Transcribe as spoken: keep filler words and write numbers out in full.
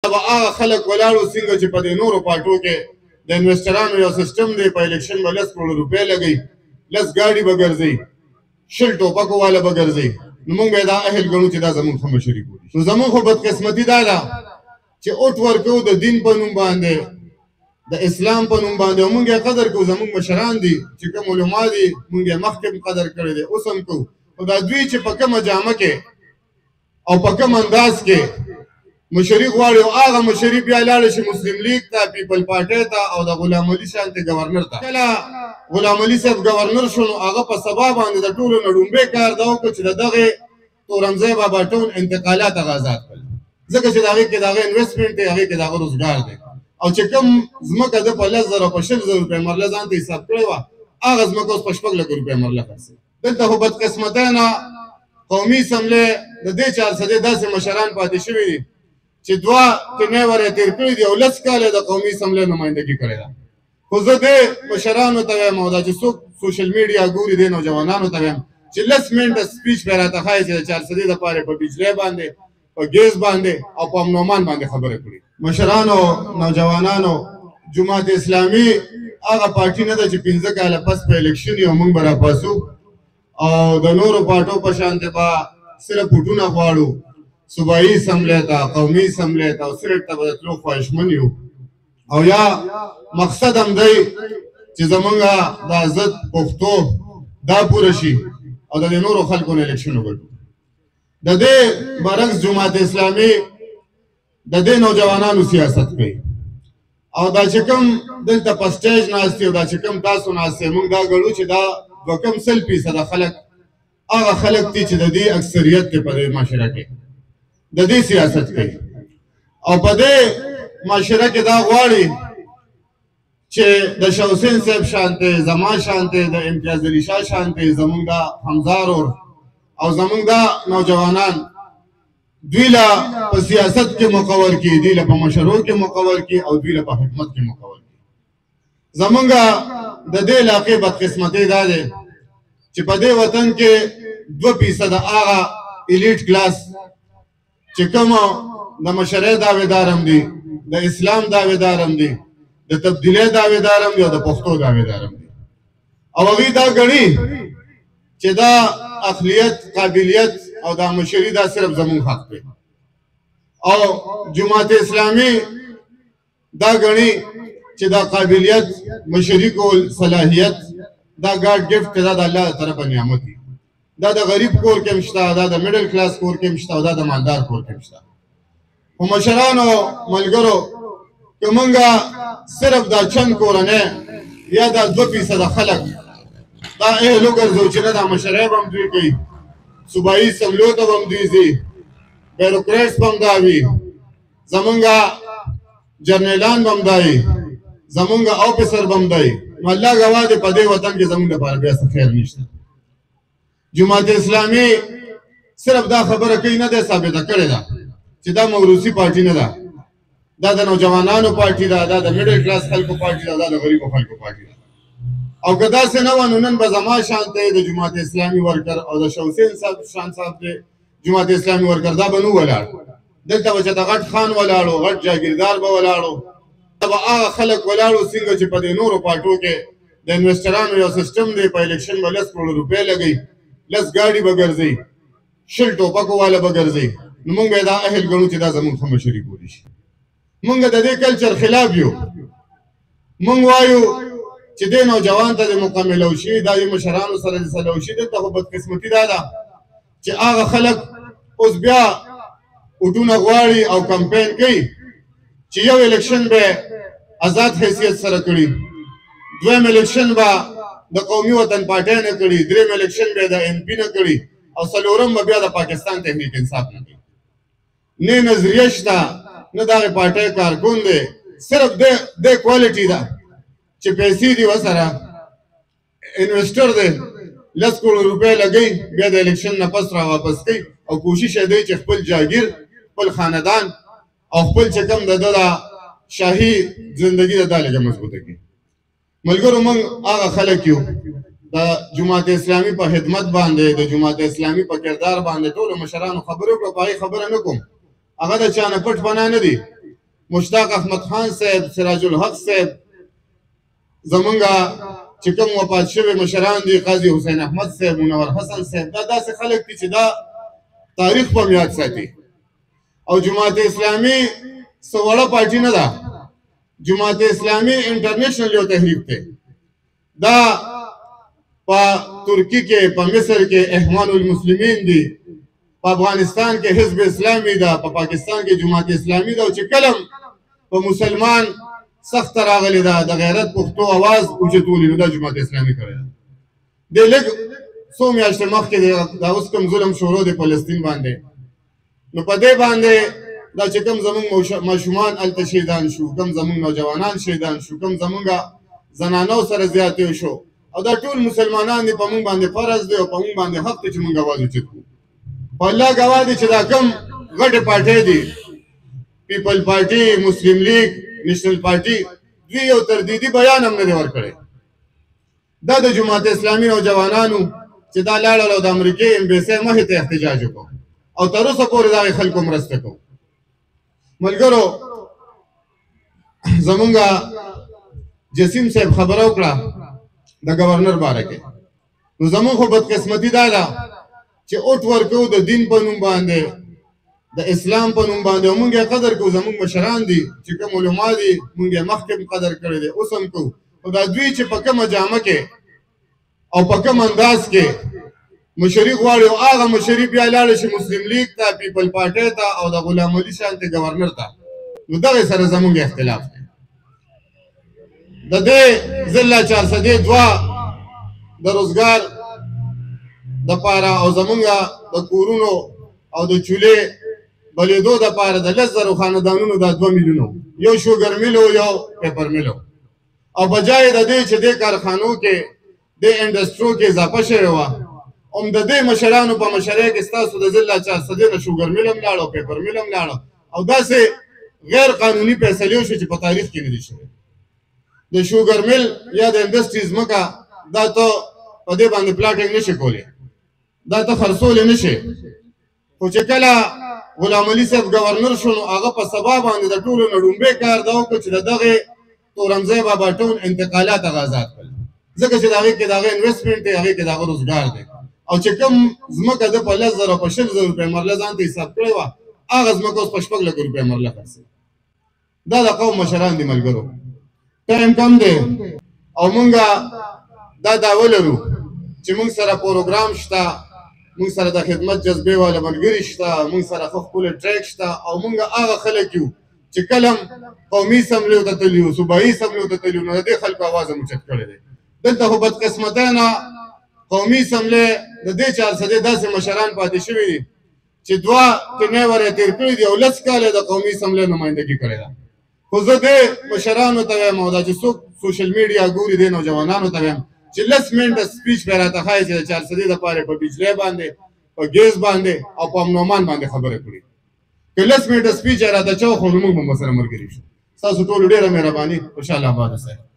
به هغه خلک ولاړو څنګه چې په دې نورو پارټو کې د انویسټرانو یو سیستم دی، په الیکشن به لس کروړه روپۍ لګوي، لس ګاډي به ګرځي، شل ټوپکو والا به ګرځي. نو موږ به دا اهل ګڼو چې دا زموږ ښه مشري بولي. نو زموږ خو بدقسمتي دا ده چې اوټ ورکوو د دین په نوم باندې، د اسلام په نوم باندې، او موږ یې قدر کوو. زموږ مشران دي چې کوم علما دي موږ یې مخکې هم قدر کړی دی، اوس هم کوو. خو دا دوی چې په کومه جامه کې او په کوم انداز کې مشري غواړي، او هغه مشري بیا لاړه شي مسلم لیگ ته، پیپل پارټۍ ته، او د غلام علي شانتې گورنر ته. کله غلام علي صاحب گورنر شو نو هغه په سبا باندې د ټولو نه ډومبی کار دا وکړ چې د دغې تورنځی بابا ټول انتقالات هغه آزاد کړل، ځکه چې د هغې کې د هغه انویسټمنټ دی، هغې کې د هغه روزګار دی. او چې کوم ځمکه ده په لس زره په شل زره روپۍ مرله ځان ته حساب کړې وه، هغه ځمکه اوس په شپږ لکه روپۍ مرله خرڅوي. دلته خو بدقسمتۍ نه قومي اسمبلۍ د دې چارسدې داسې مشران پاتې شوي دي چې دوه تنیور یې تېر کړي دي او لس کاله د قومي اسمبلۍ نمایندګي کړې ده. خو زه دې مشرانو ته وایم، او دا چې څوک سوشل میډیا ګوري دې نوجوانانو ته وایم چې لس منټه سپیچ پرې راته ښایي چې د چارسدې دپاره په بجلۍ باندې، په ګیس باندې او په امن امان باندې خبره کړي. مشرانو، نوجوانانو، جماعت اسلامي هغه پارټي نه ده چې پنځه کاله پس په الیکشن یو موږ به راپاسو او د نورو پارټو په شانتې به صرف ووټونه غواړو، صوبایي اسمبلۍ ته، قومي اسمبلۍ ته او سیټ ته به د تلو خواهشمن یو. او یا مقصد هم دی چې زمونږ دا ضد پښتو دا پوره شي او د دې نورو خلکو نه الیکشن وګټو. د دې برعکس جماعت اسلامي د دې نوجوانانو سیاست کوي، او دا چې کوم دلته په سټیج ناست دي او دا چې کوم تاسو ناست یې، موږ دا ګڼو چې دا دوه کم سل فیصده خلک هغه خلک دي چې د دې اکثریت دی په دې معاشره کې، د دې سیاست کوي. او په دې معاشره کې دا غواړي چې د شاه حسین صاحب شانتې، زما شانتې، د امتیاز علي شاه شانتې زمونږ دا همزارور او زمونږ دا نوجوانان دوی له په سیاست کې مقور کړي، دوی له په مشرو کې مقور کړي او دوی له په حکومت کې مقور کړي. زمونږ د دې علاقې بدقسمتۍ دا دی چې په دې وطن کې دوه فیصده هغه ایلیټ کلاس چې کوم د مشرۍ دعویدار هم دي، د اسلام دعویدار هم دي، د تبدیلۍ دعویدار هم دي او د پښتو دعویدار هم دي. او هغوی دا ګڼي چې دا اقلیت، قابلیت او دا مشري دا صرف زمون حق دی. او جماعت اسلامي دا ګڼي چې دا قابلیت، مشري کول، صلاحیت دا ګاډ ګفټ دا د الله طرفه نعمت دی. دا د غریب کور کې هم شته، دا د میډل کلاس کور کې هم شته او دا د مالدار کور کې هم شته. خو مشرانو، ملګرو، که موږ صرف دا چند کورنۍ یا دا دوه فیصده خلک دا اهل وګرځو چې نه دا مشرۍ به هم دوی کوي، صوبایي اسمبلیو ته به هم دوی ځي، بیروکریټس به هم دا وي، زمونږ جرنیلان به هم دا وي، زمونږ آفیسر به هم دا وي. نو الله ګواه دی په دې وطن کې زمونږ لپاره بیا څه خیر نشته. جماعت اسلامي صرف دا خبره کوي، نه دی ثابته کړې ده چې دا موروثي پارټي نه ده، دا د نوجوانانو پارټي ده، دا د میډل کلاس خلکو پارټي ده، دا د غریبو خلکو پارټي ده. او که داسې نه وه نو نن به زما شانته د جماعت اسلامي ورکر او د شاه حسین صاحب شان صاحب د جماعت اسلامي ورکر دا به نه ولاړ، دلته به چې د غټ خان ولاړو، غټ جاګیردار به ولاړو، دا به هغه خلک ولاړو څنګه چې په دې نورو پارټو کې د انویسټرانو یو سیستم دی، په الیکشن به لس کروړه روپۍ لګوي، لس ګاډي به ګرځي، شل ټوپکو والا به ګرځي. نو موږ به دا اهل ګڼو چې دا زموږ ښه مشري بولي شي. موږ د دې کلچر خلاف یو. موږ وایو چې دې نوجوان ته د مکملو شي، دا د مشرانو سره د سلو شي. دلته خو بدقسمتي دا ده چې هغه خلک اوس بیا وټونه غواړي او کمپین کوي چې یو الیکشن به آزاد حیثیت سره کړي، دویم الیکشن به د قومي وطن پارټۍ نه کړي، دریم الیکشن به د ایم پي نه کړي او څلورم به بیا د پاکستان تحریک انصاف نه کړي. نه نظریه شته، نه د هغې پارټۍ کارکون دی، صرف د کوالټي ده چې پیسې دي ورسره، انویسټر دی، لس کروڑ روپۍ لګوي، بیا د الیکشن نه پس را واپس کوي او کوشش یې دی چې خپل جاګیر، خپل خاندان او خپل چې کوم د ده د شاهي زندګي د دا لږه مضبوطه کړي. ملګرو، موږ هغه خلک یو د جماعت اسلامي په خدمت باندې، د جماعت اسلامي په کردار باندې ټولو مشرانو خبرې وکړو، په هغې خبره نه کوم، هغه د چا نه پټ پناه نه دي. مشتاق احمد خان صاحب، سراج الحق صاحب، زمونږه چې کوم وفات شوي مشران دي، قاضي حسین احمد صاحب، منور حسن صاحب، دا داسې خلک دي چې دا تاریخ په یاد ساتي. او جماعت اسلامي څه وړه پارټي نه ده، جماعت اسلامي انټرنیشنل یو تحریک دی. دا په ترکی کې، په مصر کې اخوان المسلمین دي، په افغانستان کې حزب اسلامي ده، په پاکستان کې جماعت اسلامي ده. او چې کلم په مسلمان سخت راغلی ده د غیرت پښتو اواز اوچتولی، نو دا جماعت اسلامي کړی ده. د لږ څو میاشتې مخکې دا اوس کوم ظلم شروع دی فلسطین باندې، نو په دې باندې دا چې کوم زمونږ ماشومان هلته شهیدان شو، کوم زمونږ نوجوانان شهیدان شو، کوم زمونږ زنانو سره زیاتې شو، او دا ټول مسلمانان دي، په مونږ باندې فرض دی او په مونږ باندې حق دی چې مونږ اواز اوچت کړو. په الله ګواه دی چې دا کوم غټې پارټۍ دي، پیپل پارټي، مسلم لیگ، نیشنل پارټي، دوی یو تردیدي بیان هم نه دی ورکړی. دا د جماعت اسلامي نوجوانانو چې دا لاړل او د امریکې امبیسۍ مخې ته احتجاج وکړو، او تر اوسه پورې د هغې خلکو مرسته کوو. ملګرو، زمونږ جسیم صاحب خبره وکړه د گورنر باره کې، نو زمونږ خو بدقسمتي دا ده چې اوټ ورکوو د دین په نوم باندې، د اسلام په نوم باندې، او مونږ یې قدر کوو. زمونږ مشران دي چې کوم علما دي، مونږ یې مخکې هم قدر کړی دی، اوس هم کوو. خو دا دوی چې په کومه جامه کې او په کوم انداز کې مشري غواړي، او هغه مشري بیا لاړه شي مسلم لیگ ته، پیپل پارټۍ ته، او د غلام علي شانتې گورنر ته، نو دغې سره زمونږ اختلاف دی. د دې ضلع چارسدې دوه د روزګار دپاره او زمونږ د کورونو او د چولې بلیدو دپاره د لس زرو خاندانونو دا دوه میلیونو، یو شوګر میل و، یو پیپر میل و. او بجای د دې چې دې کارخانو کې د انډسټرو کې اضافه شوې وه، هم د دې مشرانو په مشرۍ کې ستاسو د ضلع چارسدې نه شوګر میل هم لاړه او پیپر میل هم لاړه، او داسې غیر قانوني فیصلې وشوې چې په تاریخ کې نه دي شوې. د شوګر میل یا د انډسټري ځمکه دا ته په دې باندې پلاټینګ نشي کولی، دا ته خرڅولی نشي. خو چې کله غلام علي صاحب ګورنر شو، نو هغه په سبا باندې د ټولو نه ډومبی کار دا وکړو چې د دغې تورنځی بابا ټاون انتقالات هغه آزاد کړل، ځکه چې د هغې کې د هغه انویسټمنټ دی، هغې کې د هغه روزګار دی. او چې کوم ځمکه ده په لس زره په شل زره روپۍ مرله ځان ته حساب کړې وه، هغه ځمکه اوس په شپږ لکه روپۍ مرله خرڅوي. دا د قوم مشران دي. ملګرو، ټایم کم دی او مونږ دا دعوه لرو چې مونږ سره پروګرام شته، مونږ سره د خدمت جذبې والا ملګري شته، مونږ سره ښه ښکلی ټریک شته، او مونږ هغه خلک یو چې کله هم قومي اسمبلیو ته تللي یو، صوبایي اسمبلیو ته تللي یو، نو د دې خلکو اواز هم اوچت کړی دی. دلته خو بدقسمتۍ نه قومي اسمبلی د دې چارسدې داسې مشران پاتې شوي دي چې دوه تنیور یې تېر کړي دي او لس کاله د قومي اسمبلی نمایندګي کړې ده. خو زه دې مشرانو ته وایم، او دا چې څوک سوشل میډیا ګوري دې نوجوانانو ته وایم چې لس منټه سپیچ به راته ښایي چې د چارسدې دپاره په بجلۍ باندې، په ګیس باندې او په امنومان باندې خبره کړي. که لس منټه سپیچ یې راته چا وخو، نو موږ به ورسره ملګري شو. ستاسو ټولو ډېره مهرباني. خوشحاله آباد اوسئ.